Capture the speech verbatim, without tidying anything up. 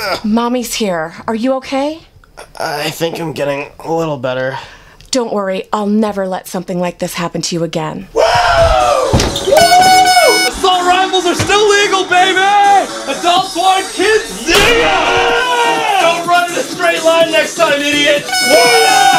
Mommy's here. Are you okay? I think I'm getting a little better. Don't worry, I'll never let something like this happen to you again. Woo! Woo! Assault rifles are still legal, baby! Adults one, kids zero! Don't run in a straight line next time, idiot! Woo!